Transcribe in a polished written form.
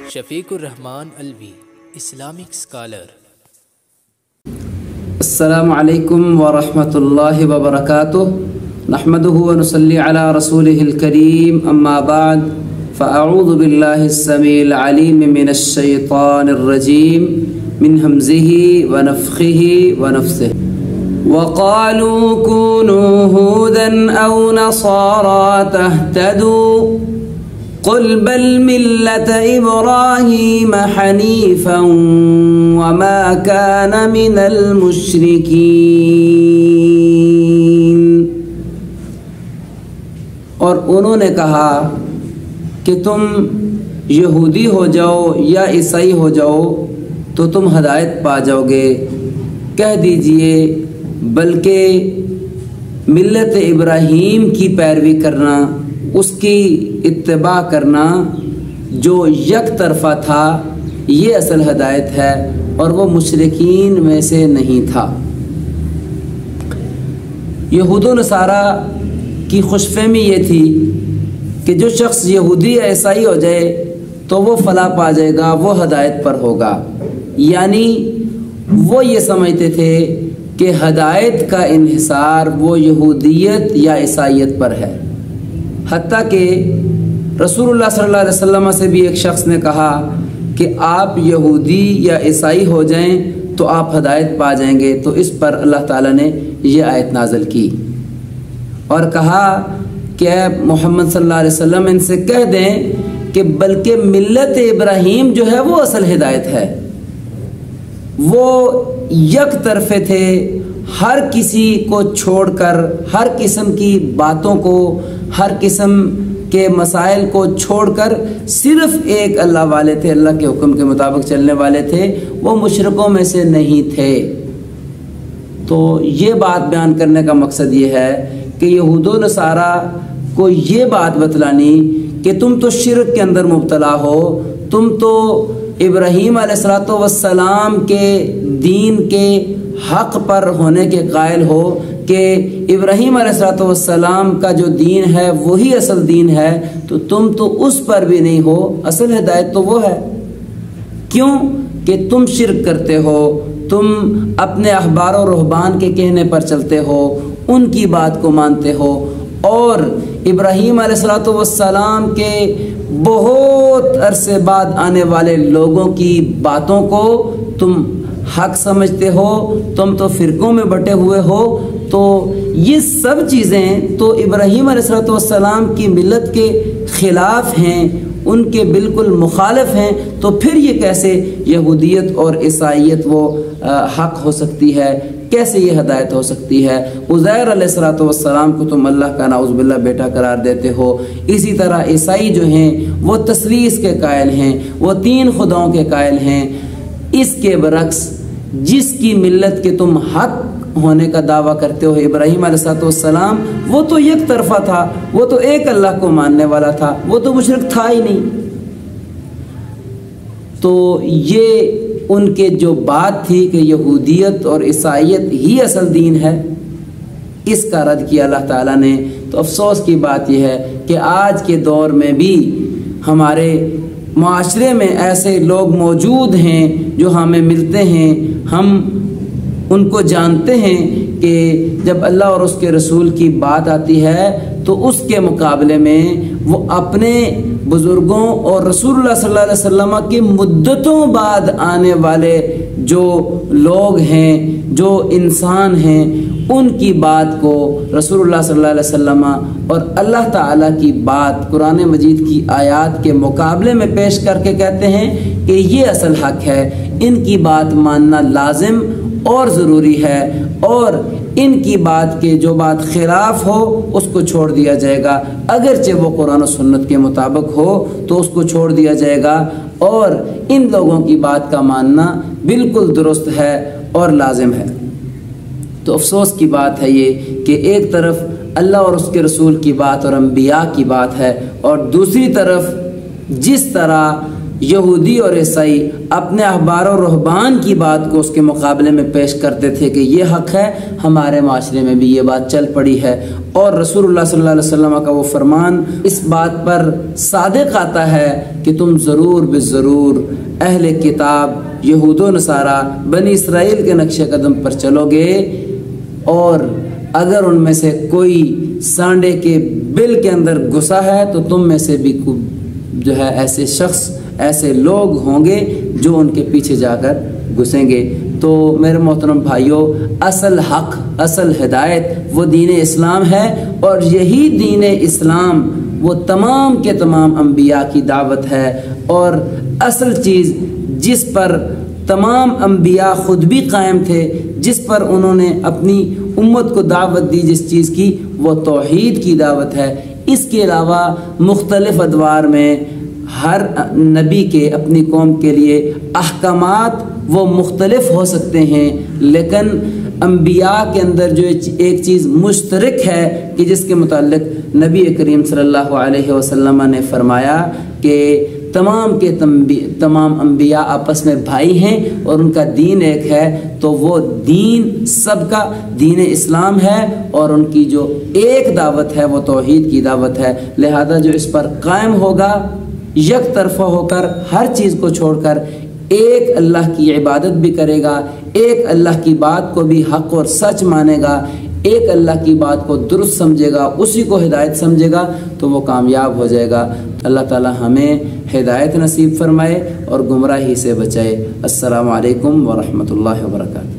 شفیق الرحمان الوی، Islamic scholar. السلام علیکم ورحمۃ اللہ وبرکاتہ، نحمده ونصلی علی رسوله الکریم، اما بعد فاعوذ باللہ السمیع العلیم من الشیطان الرجیم من همزه ونفخه ونفثه۔ وقالوا كونوا هودا أو نصارى تهتدوا قل بل ملة إبراهيم حنيفا وما كان من المشركين۔ اور انہوں نے کہا کہ تم یہودی ہو جاؤ یا عیسائی ہو جاؤ تو تم ہدایت پا جاؤ گے۔ کہہ دیجئے بلکہ ملت ابراہیم کی پیروی کرنا، اس کی اتباع کرنا جو یک طرفہ تھا، یہ اصل ہدایت ہے، اور وہ مشرکین میں سے نہیں تھا۔ یہود و نصارہ کی خوش فہمی یہ تھی کہ جو شخص یہودی یا عیسائی ہو جائے تو وہ فلاح پا جائے گا، وہ ہدایت پر ہوگا۔ یعنی وہ یہ سمجھتے تھے کہ ہدایت کا انحصار وہ یہودیت یا عیسائیت پر ہے۔ حتیٰ کہ رسول اللہ صلی اللہ علیہ وسلم سے بھی ایک شخص نے کہا کہ آپ یہودی یا عیسائی ہو جائیں تو آپ ہدایت پا جائیں گے، تو اس پر اللہ تعالیٰ نے یہ آیت نازل کی اور کہا کہ اے محمد صلی اللہ علیہ وسلم ان سے کہہ دیں کہ بلکہ ملت ابراہیم جو ہے وہ اصل ہدایت ہے۔ وہ یک طرفے تھے، ہر کسی کو چھوڑ کر، ہر قسم کی باتوں کو، ہر قسم کے مسائل کو چھوڑ کر صرف ایک اللہ والے تھے، اللہ کے حکم کے مطابق چلنے والے تھے، وہ مشرکوں میں سے نہیں تھے۔ تو یہ بات بیان کرنے کا مقصد یہ ہے کہ یہود و نصارہ کو یہ بات بتلانی کہ تم تو شرک کے اندر مبتلا ہو، تم تو ابراہیم علیہ السلام کے دین کے حق پر ہونے کے قائل ہو کہ ابراہیم علیہ السلام کا جو دین ہے وہی اصل دین ہے، تو تم تو اس پر بھی نہیں ہو، اصل ہدایت تو وہ ہے۔ کیوں کہ تم شرک کرتے ہو، تم اپنے احبار و رہبان کے کہنے پر چلتے ہو، ان کی بات کو مانتے ہو، اور ابراہیم علیہ السلام کے بہت عرصے بعد آنے والے لوگوں کی باتوں کو تم حق سمجھتے ہو، تم تو فرقوں میں بٹے ہوئے ہو۔ تو یہ سب چیزیں تو ابراہیم علیہ السلام کی ملت کے خلاف ہیں، ان کے بالکل مخالف ہیں، تو پھر یہ کیسے یہودیت اور عیسائیت وہ حق ہو سکتی ہے، کیسے یہ ہدایت ہو سکتی ہے؟ عزیر علیہ السلام کو تم اللہ کا نعوذ باللہ بیٹا قرار دیتے ہو۔ اسی طرح عیسائی جو ہیں وہ تثلیث کے قائل ہیں، وہ تین خداؤں کے قائل ہیں۔ اس کے برعکس جس کی ملت کے تم حق ہونے کا دعویٰ کرتے ہو، ابراہیم علیہ السلام، وہ تو یک طرفہ تھا، وہ تو ایک اللہ کو ماننے والا تھا، وہ تو مشرک تھا ہی نہیں۔ تو یہ ان کے جو بات تھی کہ یہودیت اور عیسائیت ہی اصل دین ہے، اس کا رد کیا اللہ تعالیٰ نے۔ تو افسوس کی بات یہ ہے کہ آج کے دور میں بھی ہمارے معاشرے میں ایسے لوگ موجود ہیں جو ہمیں ملتے ہیں، ہم ان کو جانتے ہیں کہ جب اللہ اور اس کے رسول کی بات آتی ہے تو اس کے مقابلے میں وہ اپنے بزرگوں اور رسول اللہ صلی اللہ علیہ وسلم کی مدتوں بعد آنے والے جو لوگ ہیں، جو انسان ہیں، ان کی بات کو رسول اللہ صلی اللہ علیہ وسلم اور اللہ تعالیٰ کی بات قرآن مجید کی آیات کے مقابلے میں پیش کر کے کہتے ہیں کہ یہ اصل حق ہے، ان کی بات ماننا لازم اور ضروری ہے، اور ان کی بات کے جو بات خلاف ہو اس کو چھوڑ دیا جائے گا، اگرچہ وہ قرآن و سنت کے مطابق ہو تو اس کو چھوڑ دیا جائے گا، اور ان لوگوں کی بات کا ماننا بالکل درست ہے اور لازم ہے۔ تو افسوس کی بات ہے یہ کہ ایک طرف اللہ اور اس کے رسول کی بات اور انبیاء کی بات ہے، اور دوسری طرف جس طرح یہودی اور عیسائی اپنے احبار و رہبان کی بات کو اس کے مقابلے میں پیش کرتے تھے کہ یہ حق ہے، ہمارے معاشرے میں بھی یہ بات چل پڑی ہے، اور رسول اللہ صلی اللہ علیہ وسلم کا وہ فرمان اس بات پر صادق آتا ہے کہ تم ضرور بالضرور اہل کتاب یہود و نصارہ بنی اسرائیل کے نقش قدم پر چلو گے، اور اگر ان میں سے کوئی سانڈے کے بل کے اندر گھسا ہے تو تم میں سے بھی جو ہے ایسے شخص، ایسے لوگ ہوں گے جو ان کے پیچھے جا کر گھسیں گے۔ تو میرے محترم بھائیوں، اصل حق، اصل ہدایت وہ دین اسلام ہے، اور یہی دین اسلام وہ تمام کے تمام انبیاء کی دعوت ہے، اور اصل چیز جس پر تمام انبیاء خود بھی قائم تھے، جس پر انہوں نے اپنی امت کو دعوت دی جس چیز کی، وہ توحید کی دعوت ہے۔ اس کے علاوہ مختلف ادوار میں ہر نبی کے اپنی قوم کے لیے احکامات وہ مختلف ہو سکتے ہیں، لیکن انبیاء کے اندر جو ایک چیز مشترک ہے کہ جس کے متعلق نبی کریم صلی اللہ علیہ وسلم نے فرمایا کہ تمام کے تمام انبیاء آپس میں بھائی ہیں اور ان کا دین ایک ہے، تو وہ دین سب کا دین اسلام ہے، اور ان کی جو ایک دعوت ہے وہ توحید کی دعوت ہے۔ لہذا جو اس پر قائم ہوگا، یک طرفہ ہو کر ہر چیز کو چھوڑ کر ایک اللہ کی عبادت بھی کرے گا، ایک اللہ کی بات کو بھی حق اور سچ مانے گا، ایک اللہ کی بات کو درست سمجھے گا، اسی کو ہدایت سمجھے گا، تو وہ کامیاب ہو جائے گا۔ اللہ تعالی ہمیں ہدایت نصیب فرمائے اور گمراہی سے بچائے۔ السلام علیکم ورحمۃ اللہ وبرکاتہ۔